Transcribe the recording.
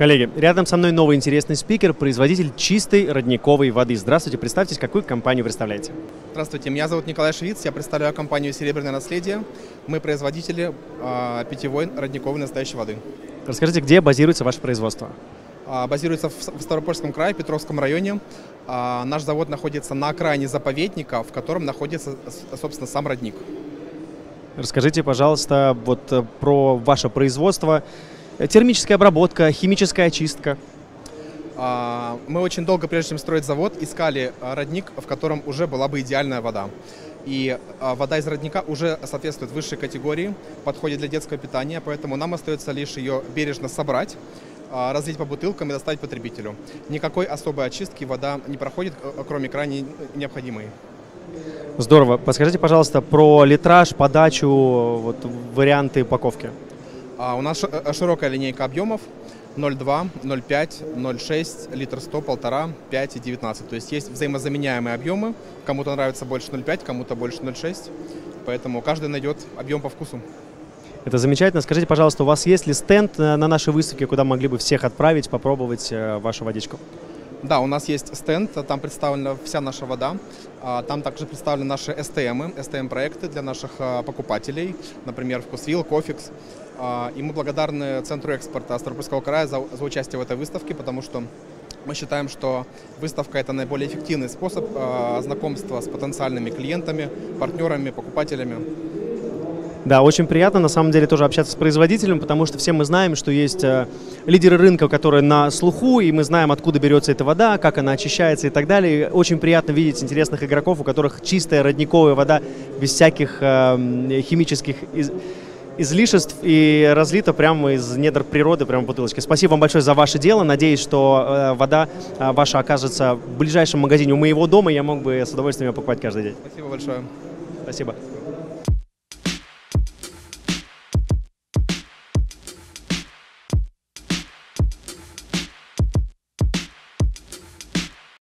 Коллеги, рядом со мной новый интересный спикер, производитель чистой родниковой воды. Здравствуйте, представьтесь, какую компанию представляете? Здравствуйте, меня зовут Николай Швиц, я представляю компанию «Серебряное наследие». Мы производители питьевой родниковой настоящей воды. Расскажите, где базируется ваше производство? Базируется в Ставропольском крае, Петровском районе. Наш завод находится на окраине заповедника, в котором находится, собственно, сам родник. Расскажите, пожалуйста, про ваше производство. Термическая обработка, химическая очистка. Мы очень долго, прежде чем строить завод, искали родник, в котором уже была бы идеальная вода. И вода из родника уже соответствует высшей категории, подходит для детского питания, поэтому нам остается лишь ее бережно собрать, разлить по бутылкам и доставить потребителю. Никакой особой очистки вода не проходит, кроме крайне необходимой. Здорово. Подскажите, пожалуйста, про литраж, подачу, варианты упаковки. У нас широкая линейка объемов 0,2, 0,5, 0,6, литр 100, 1,5, 5 и 19. То есть есть взаимозаменяемые объемы. Кому-то нравится больше 0,5, кому-то больше 0,6. Поэтому каждый найдет объем по вкусу. Это замечательно. Скажите, пожалуйста, у вас есть ли стенд на нашей выставке, куда могли бы всех отправить, попробовать вашу водичку? Да, у нас есть стенд, там представлена вся наша вода. Там также представлены наши STM-проекты для наших покупателей, например, Вкусвилл, Кофикс. И мы благодарны Центру экспорта Ставропольского края за участие в этой выставке, потому что мы считаем, что выставка – это наиболее эффективный способ знакомства с потенциальными клиентами, партнерами, покупателями. Да, очень приятно на самом деле тоже общаться с производителем, потому что все мы знаем, что есть лидеры рынка, которые на слуху, и мы знаем, откуда берется эта вода, как она очищается и так далее. И очень приятно видеть интересных игроков, у которых чистая родниковая вода без всяких химических излишеств и разлита прямо из недр природы, прямо в бутылочке. Спасибо вам большое за ваше дело. Надеюсь, что вода ваша окажется в ближайшем магазине у моего дома, и я мог бы с удовольствием ее покупать каждый день. Спасибо большое. Спасибо.